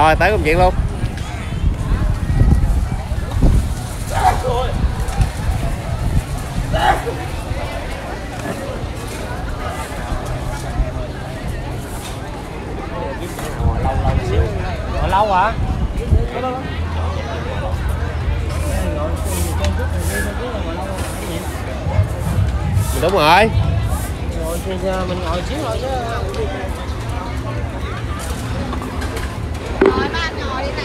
Rồi tới công chuyện luôn. Ngồi lâu hả? Đúng rồi. Mình ngồi xíu thôi chứ. Rồi ba anh ngồi đi nè.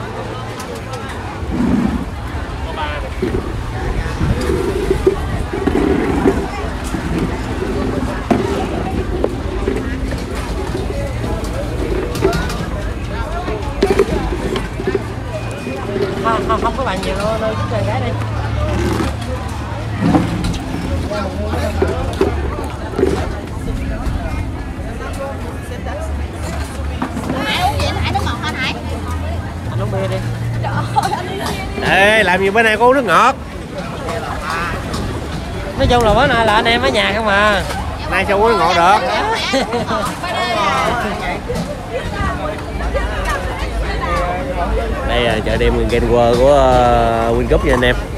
Không có bạn nhiều đâu, nơi chút chơi gái đi. Hải uống gì? Hải nước ngọt hả Hải? Anh uống bia đi. Trời ơi, anh uống bia đi. Ê, làm gì bữa nay có uống nước ngọt? Nói chung là bữa nay là anh em ở nhà không à. Nay sao uống nước ngọt được? Đây là chợ đêm Game World của Wingcup nha anh em.